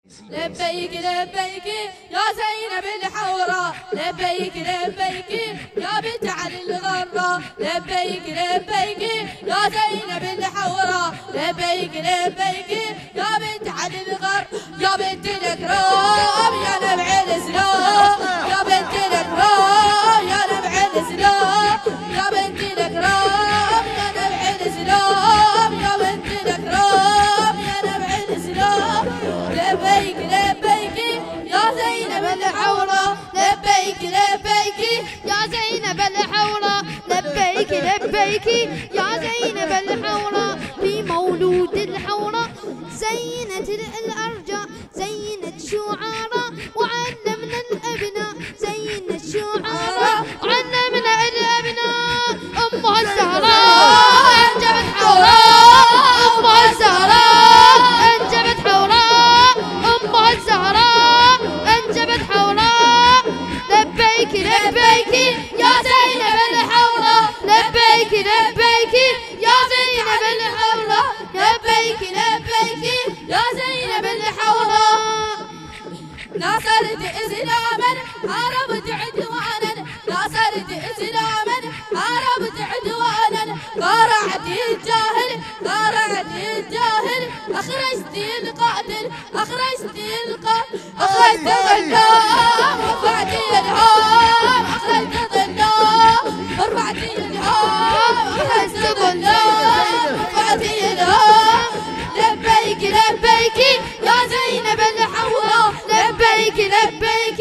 لبيك لبيك يا زينب الحوراء، لبيك لبيك يا بنت علي الغراء، لبيك لبيك يا زينب الحوراء، لبيك لبيك يا بنت علي الغراء، يا بنت الكرام يا نبع الاسلام، يا بنت الكرام يا نبع الاسلام، يا بنت الكرام يا نبع الاسلام، يا بنت الكرام يا نبع الاسلام. لبيك لبيك يا زينب الحوراء، لبيك لبيك يا زينب الحوراء، لبيك لبيك يا زينب الحوراء. في مولود الحوراء زينت الأرجاء، زينت شعراء وعلمنا الأبناء، زينت شعراء وعلمنا الأبناء. أمها الزهراء أنجبت حوراء، أمها الزهراء أنجبت حوراء، أمها الزهراء أنجبت حوراء. لبيك لبيك يا زينب الحوراء، لبيك لبيك يا زينب الحوراء، لبيك لبيك يا زينب الحوراء. ناصرت إسلاما حاربت عدوانا، ناصرت إسلاما حاربت عدوانا، قارعت الجاهل قارعت الجاهل، أخرجت القاتل أخرجت القاتل، أخرجت الظلام رفعت الهام، أخرجت الظلام رفعت الهام، أخرجت الظلام رفعت الهام. لبيك لبيك يا زينب الحوراء، لبيك لبيك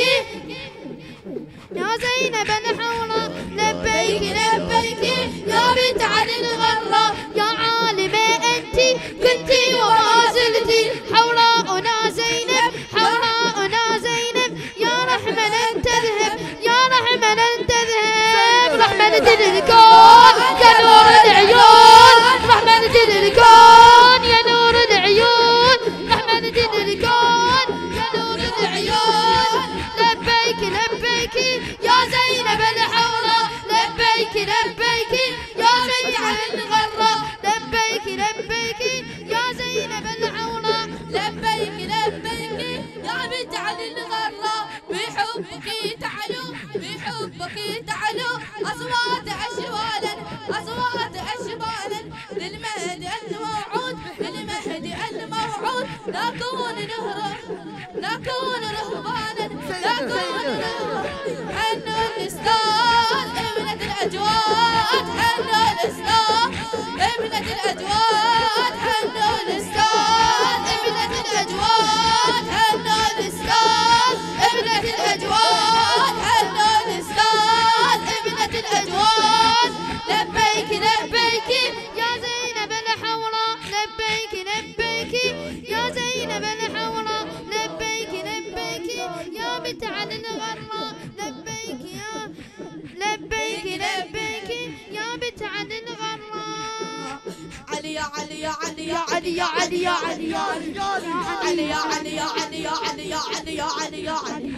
يا زينب الحوراء، لبيك لبيك يا بنت علي الغراء. يا عالمة أنت كنتي وما زلتي حوراءنا زينب، حوراءنا زينب. يا رحمة لن تذهب، يا رحمة لن تذهب، رحمة الكون يا نور العيون، رحمة الكون يا نور العيون، رحمة الكون يا نور العيون. لبيك لبيك يا زينب الحوراء، لبيك لبيك يا بنت علي الغراء، لبيك لبيك يا زينب الحوراء، لبيك لبيك يا بنت علي الغراء. بحبك تعلو بحبك تعلو أصوات أشبالا، أصوات أشبالا للمهد الموعود، للمهد الموعود. نكون نهرب نكون رهبانا، نكون حنو الإسلام ابنة الأجواد، حنو الإسلام ابنة الأجواد، حنو الإسلام ابنة الأجواد، حنو الإسلام ابنة الأجواد، حنو الإسلام ابنة الأجواد. لبيك لبيك يا زينب الحوراء، لبيك لبيك يا زينب الحوراء، لبيك لبيك يا بنت علي الغراء، لبيك يا لبيك لبيك يا بنت علي الغراء. علي يا علي يا علي يا علي يا علي يا علي يا علي يا علي يا علي يا علي يا علي يا علي يا علي.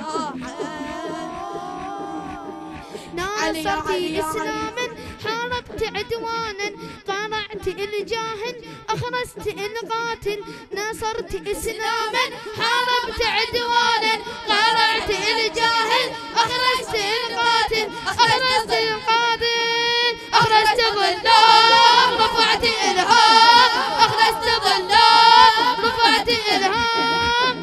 ناصرتي إسلاما حاربت عدوانا، قارعت الجاهل أخرجت القاتل. ناصرت إسلاما حاربت عدوانا، قارعت الجاهل أخرجت القاتل، أخرجت القاتل، أخرجت الظلام رفعت الهام، أخرجت الظلام رفعت الهام.